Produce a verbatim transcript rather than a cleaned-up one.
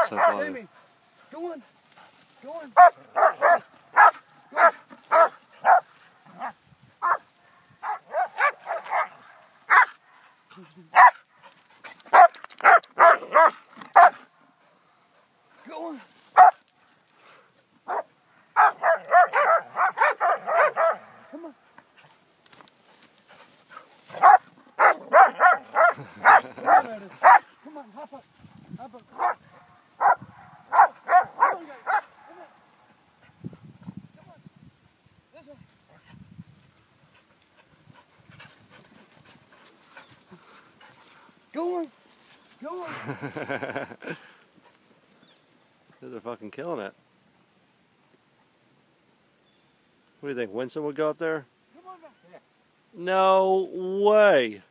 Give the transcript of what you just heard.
so funny. Jamie, go on. Go on. Go on. Come on. Come on, hop up. Hop up. Come on, guys. Come on. Come on. This way. Go on. Go on. They're fucking killing it. What do you think? Winston would go up there? Come on back. No way.